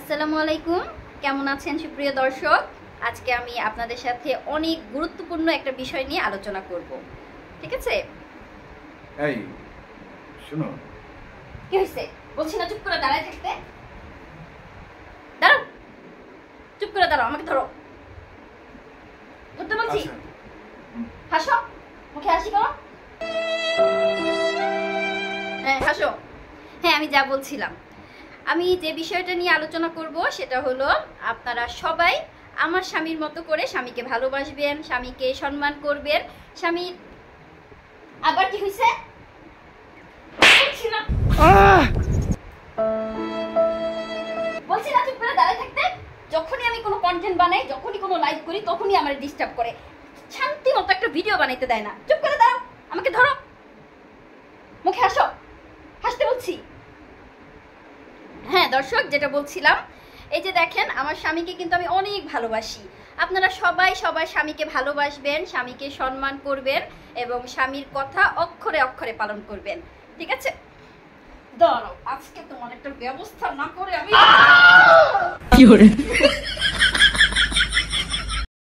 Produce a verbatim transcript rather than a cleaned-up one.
আসসালামু আলাইকুম, কেমন আছেন সুপ্রিয় দর্শক? আজকে আমি আপনাদের সাথে অনেক গুরুত্বপূর্ণ একটা বিষয় নিয়ে আলোচনা করব। ঠিক আছে? এই শুনো, কি হয়েছে? বলছি না চুপ করে দাঁড়ায় থাকতে। দাঁড়াও, চুপ করে দাঁড়াও, আমাকে ধরো। ধরতে বলছি। হাসো, মুখে হাসি করো। হ্যাঁ হাসো। হ্যাঁ, আমি যা বলছিলাম, আমি যে বিষয়টা নিয়ে আলোচনা করব সেটা হলো আপনারা সবাই আমার স্বামীর মতো করে স্বামীকে ভালোবাসবেন, স্বামীকে সম্মান করবেন। স্বামী আবার কি হয়েছে? বলছি না চুপ করে দাঁড়ায় থাকতে। যখনই আমি কোনো কন্টেন্ট বানাই, যখনই কোনো লাইভ করি, তখনই আমার ডিস্টার্ব করে। শান্তি মতো একটা ভিডিও বানাইতে দেয় না। চুপ করে দাও, আমাকে ধরো, মুখে হাসো। হাসতে বলছি। হ্যাঁ দর্শক, যেটা বলছিলাম, এই যে দেখেন, আমার স্বামীকে কিন্তু আমি অনেক ভালোবাসি। আপনারা সবাই সবাই স্বামীকে ভালোবাসবেন, স্বামীকে সম্মান করবেন এবং স্বামীর কথা অক্ষরে অক্ষরে পালন করবেন। ঠিক আছে? দাঁড়াও, আজকে তোমার একটা ব্যবস্থা না করে আমি